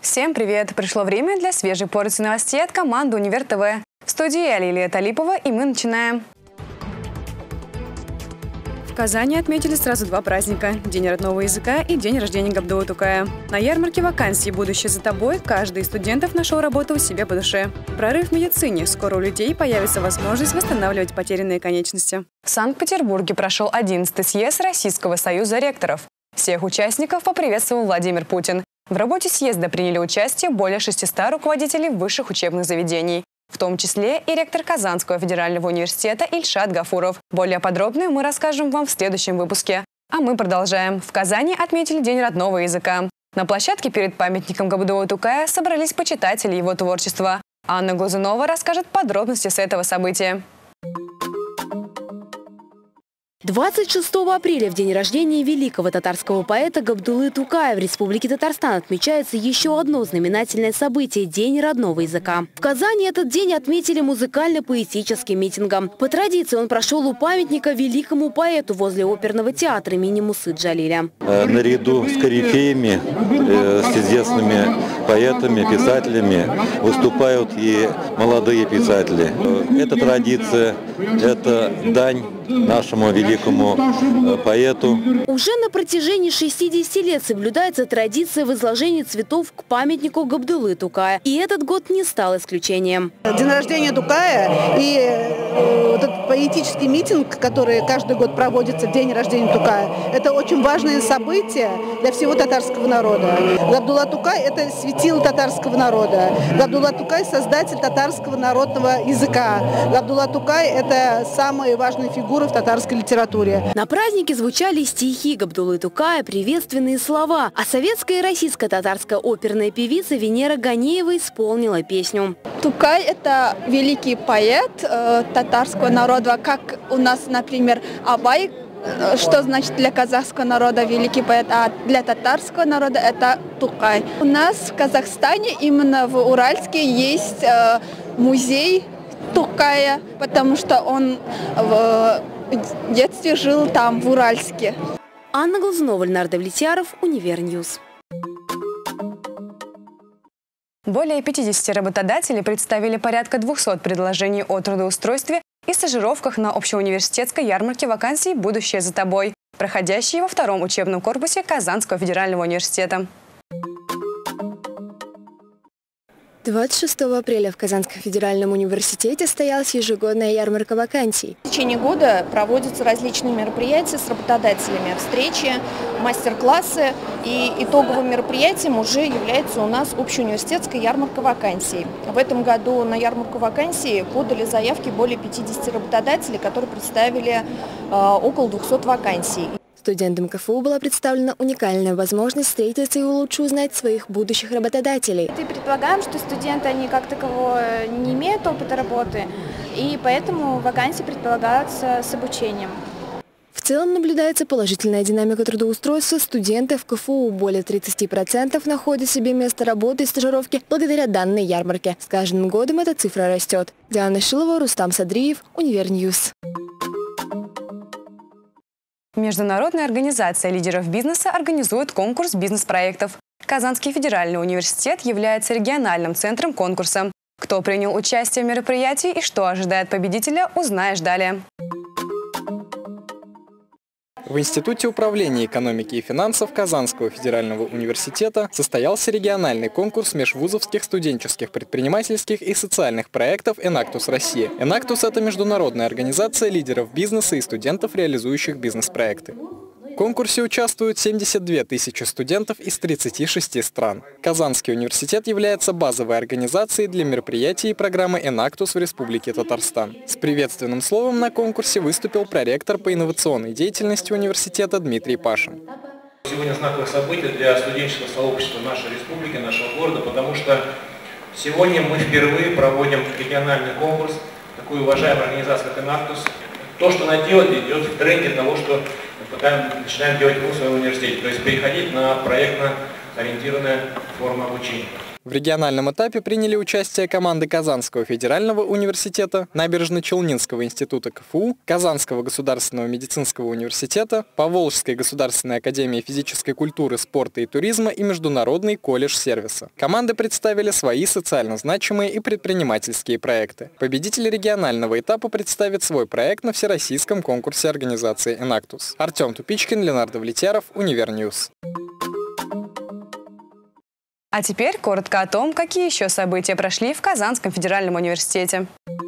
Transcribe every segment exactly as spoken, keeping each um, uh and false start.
Всем привет! Пришло время для свежей порции новостей от команды Универ ТВ. В студии я, Лилия Талипова, и мы начинаем. В Казани отметили сразу два праздника – День родного языка и День рождения Габдуллы Тукая. На ярмарке вакансий «Будущее за тобой» каждый из студентов нашел работу себе по душе. Прорыв в медицине. Скоро у людей появится возможность восстанавливать потерянные конечности. В Санкт-Петербурге прошел одиннадцатый съезд Российского союза ректоров. Всех участников поприветствовал Владимир Путин. В работе съезда приняли участие более шестисот руководителей высших учебных заведений, в том числе и ректор Казанского федерального университета Ильшат Гафуров. Более подробно мы расскажем вам в следующем выпуске. А мы продолжаем. В Казани отметили День родного языка. На площадке перед памятником Габдуллы Тукая собрались почитатели его творчества. Анна Глазунова расскажет подробности с этого события. двадцать шестого апреля, в день рождения великого татарского поэта Габдуллы Тукая, в Республике Татарстан отмечается еще одно знаменательное событие – День родного языка. В Казани этот день отметили музыкально-поэтическим митингом. По традиции он прошел у памятника великому поэту возле оперного театра имени Мусы Джалиля. Наряду с корифеями, с известными поэтами, писателями выступают и молодые писатели. Это традиция, это дань нашему великому поэту. Уже на протяжении шестидесяти лет соблюдается традиция возложения цветов к памятнику Габдуллы Тукая. И этот год не стал исключением. День рождения Тукая и этот поэтический митинг, который каждый год проводится в день рождения Тукая, это очень важное событие для всего татарского народа. Габдулла Тукай – это светило татарского народа. Габдулла Тукай – создатель татарского народного языка. Габдулла Тукай – это самая важная фигура в татарской литературе. На празднике звучали стихи Габдуллы Тукая, приветственные слова, а советская и российско-татарская оперная певица Венера Ганеева исполнила песню. Тукай – это великий поэт э, татарского народа, как у нас, например, Абай, э, что значит для казахского народа великий поэт, а для татарского народа это Тукай. У нас в Казахстане, именно в Уральске, есть э, музей Тукая, потому что он в детстве жил там, в Уральске. Анна Глазунова, Леонард Влетьяров, Универньюз. Более пятидесяти работодателей представили порядка двухсот предложений о трудоустройстве и стажировках на общеуниверситетской ярмарке вакансий «Будущее за тобой», проходящей во втором учебном корпусе Казанского федерального университета. двадцать шестого апреля в Казанском федеральном университете состоялась ежегодная ярмарка вакансий. В течение года проводятся различные мероприятия с работодателями, встречи, мастер-классы. И итоговым мероприятием уже является у нас общеуниверситетская ярмарка вакансий. В этом году на ярмарку вакансий подали заявки более пятидесяти работодателей, которые представили э, около двухсот вакансий. Студентам КФУ была представлена уникальная возможность встретиться и лучше узнать своих будущих работодателей. Мы предполагаем, что студенты, они как такового не имеют опыта работы, и поэтому вакансии предполагаются с обучением. В целом наблюдается положительная динамика трудоустройства студентов КФУ. Более тридцати процентов находят себе место работы и стажировки благодаря данной ярмарке. С каждым годом эта цифра растет. Диана Шилова, Рустам Садриев, Универньюз. Международная организация лидеров бизнеса организует конкурс бизнес-проектов. Казанский федеральный университет является региональным центром конкурса. Кто принял участие в мероприятии и что ожидает победителя, узнаешь далее. В Институте управления экономики и финансов Казанского федерального университета состоялся региональный конкурс межвузовских студенческих предпринимательских и социальных проектов «Enactus Россия». «Enactus» – это международная организация лидеров бизнеса и студентов, реализующих бизнес-проекты. В конкурсе участвуют семьдесят две тысячи студентов из тридцати шести стран. Казанский университет является базовой организацией для мероприятий и программы «Enactus» в Республике Татарстан. С приветственным словом на конкурсе выступил проректор по инновационной деятельности университета Дмитрий Пашин. Сегодня знаковое событие для студенческого сообщества нашей республики, нашего города, потому что сегодня мы впервые проводим региональный конкурс такой уважаемой организации, как «Enactus». То, что она делает, идет в тренде того, что мы начинаем делать в своем университете, то есть переходить на проектно ориентированную форму обучения. В региональном этапе приняли участие команды Казанского федерального университета, Набережно-Челнинского института КФУ, Казанского государственного медицинского университета, Поволжской государственной академии физической культуры, спорта и туризма и Международный колледж сервиса. Команды представили свои социально значимые и предпринимательские проекты. Победитель регионального этапа представит свой проект на всероссийском конкурсе организации «Энактус». Артем Тупичкин, Ленардо Влетьяров, Универньюз. А теперь коротко о том, какие еще события прошли в Казанском федеральном университете.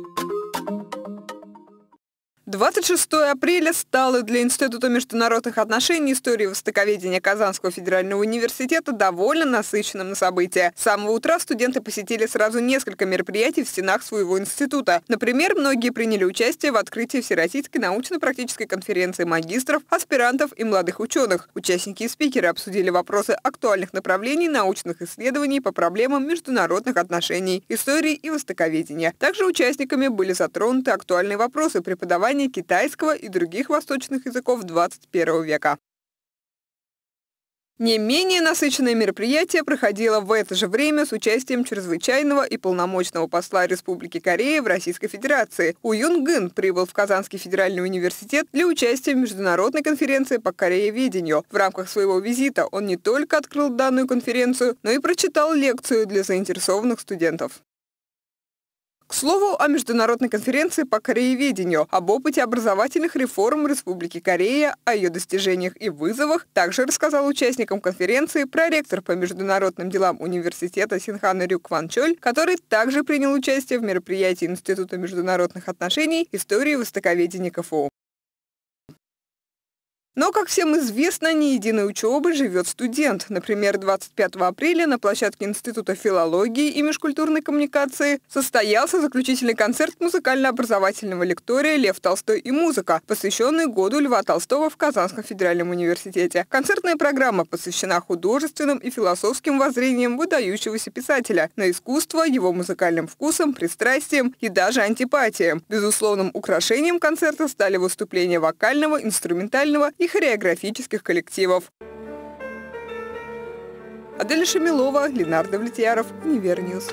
двадцать шестого апреля стало для Института международных отношений и истории востоковедения Казанского федерального университета довольно насыщенным на события. С самого утра студенты посетили сразу несколько мероприятий в стенах своего института. Например, многие приняли участие в открытии Всероссийской научно-практической конференции магистров, аспирантов и молодых ученых. Участники и спикеры обсудили вопросы актуальных направлений научных исследований по проблемам международных отношений, истории и востоковедения. Также участниками были затронуты актуальные вопросы преподавания китайского и других восточных языков двадцать первого века. Не менее насыщенное мероприятие проходило в это же время с участием чрезвычайного и полномочного посла Республики Корея в Российской Федерации. У Юн Гын прибыл в Казанский федеральный университет для участия в международной конференции по корееведению. В рамках своего визита он не только открыл данную конференцию, но и прочитал лекцию для заинтересованных студентов. К слову о международной конференции по корееведению, об опыте образовательных реформ Республики Корея, о ее достижениях и вызовах также рассказал участникам конференции проректор по международным делам университета Синхан Рю Кван Чоль, который также принял участие в мероприятии Института международных отношений, истории и востоковедения КФУ. Но, как всем известно, не единой учебы живет студент. Например, двадцать пятого апреля на площадке Института филологии и межкультурной коммуникации состоялся заключительный концерт музыкально-образовательного лектория «Лев Толстой и музыка», посвященный году Льва Толстого в Казанском федеральном университете. Концертная программа посвящена художественным и философским воззрениям выдающегося писателя на искусство, его музыкальным вкусам, пристрастиям и даже антипатиям. Безусловным украшением концерта стали выступления вокального, инструментального и хореографических коллективов. Аделя Шамилова, Ленардо Влетьяров, Универньюз.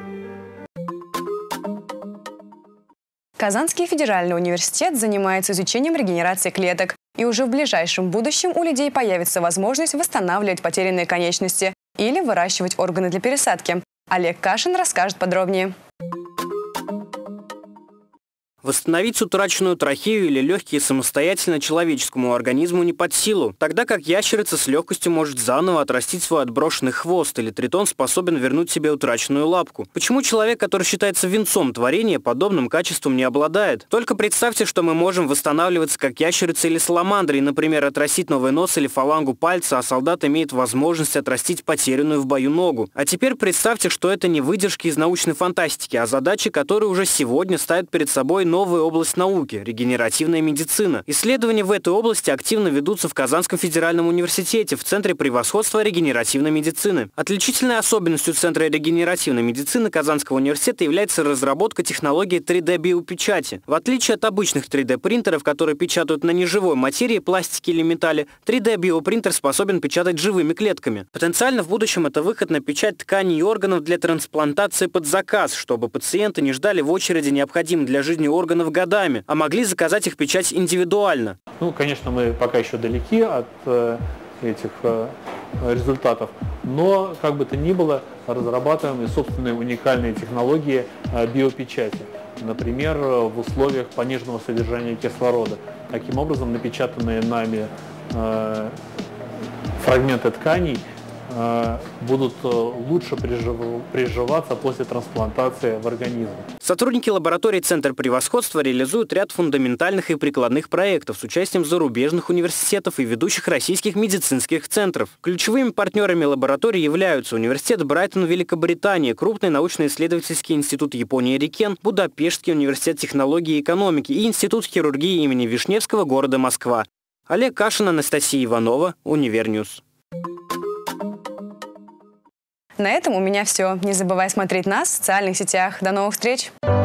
Казанский федеральный университет занимается изучением регенерации клеток. И уже в ближайшем будущем у людей появится возможность восстанавливать потерянные конечности или выращивать органы для пересадки. Олег Кашин расскажет подробнее. Восстановить утраченную трахею или легкие самостоятельно человеческому организму не под силу, тогда как ящерица с легкостью может заново отрастить свой отброшенный хвост, или тритон способен вернуть себе утраченную лапку. Почему человек, который считается венцом творения, подобным качеством не обладает? Только представьте, что мы можем восстанавливаться как ящерица или саламандра, и, например, отрастить новый нос или фалангу пальца, а солдат имеет возможность отрастить потерянную в бою ногу. А теперь представьте, что это не выдержки из научной фантастики, а задачи, которые уже сегодня ставят перед собой новая область науки – регенеративная медицина. Исследования в этой области активно ведутся в Казанском федеральном университете в Центре превосходства регенеративной медицины. Отличительной особенностью Центра регенеративной медицины Казанского университета является разработка технологии три дэ биопечати. В отличие от обычных три дэ принтеров, которые печатают на неживой материи, пластике или металле, три дэ биопринтер способен печатать живыми клетками. Потенциально в будущем это выход на печать тканей и органов для трансплантации под заказ, чтобы пациенты не ждали в очереди необходимых для жизни органов органов годами, а могли заказать их печать индивидуально. Ну, конечно, мы пока еще далеки от э, этих э, результатов, но, как бы то ни было, разрабатываем и собственные уникальные технологии э, биопечати. Например, в условиях пониженного содержания кислорода. Таким образом, напечатанные нами э, фрагменты тканей будут лучше приживаться после трансплантации в организм. Сотрудники лаборатории Центра превосходства реализуют ряд фундаментальных и прикладных проектов с участием зарубежных университетов и ведущих российских медицинских центров. Ключевыми партнерами лаборатории являются Университет Брайтон, Великобритания, крупный научно-исследовательский институт Японии Рикен, Будапештский университет технологии и экономики и Институт хирургии имени Вишневского города Москва. Олег Кашин, Анастасия Иванова, Универньюз. На этом у меня все. Не забывай смотреть нас в социальных сетях. До новых встреч!